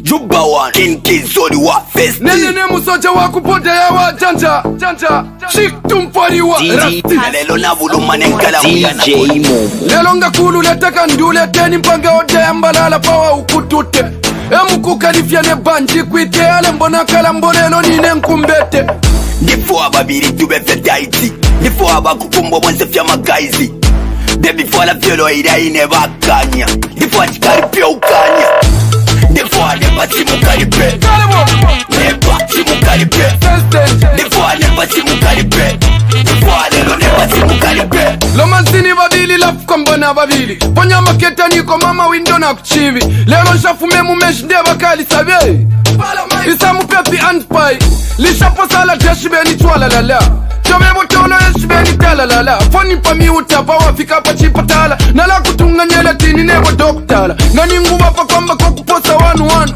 Juba one Kinkizodi wa festi Nene musoja wa kupote ya wa janja Shik tumfari wa rasti Lelo na vuluma nenkala DJ Momo Lelo nga kulu letaka ndule teni mpange ode mbalala pawa ukutute Emuku kalifya ne banji kwite ale mbona kala mbonelo nine nkumbete Nifo ababiri tube fetaiti Nifo abakukumbo mwense fya magaizi Baby for la violo ida ine bakanya Nifo achikaripia ukanya Nifo anepati mukaripe Nepati mukaripe Nifo anepati mukaripe Nifo anelo nepati mukaripe Lomanzini babili lafu kombona babili Ponya maketa niko mama windo na kuchivi Lelo shafume mumeshi ndeba kali sabe Isamu pepi antpai Lishapo sala jashibe ni chwala lala Chomebo tolo yeshibe ni tala lala Foni pa mi utapa wafika pa chipatala Nala kutunga nyele tini nebo doktala Ngani nguwa pa kwamba kukuposa wanu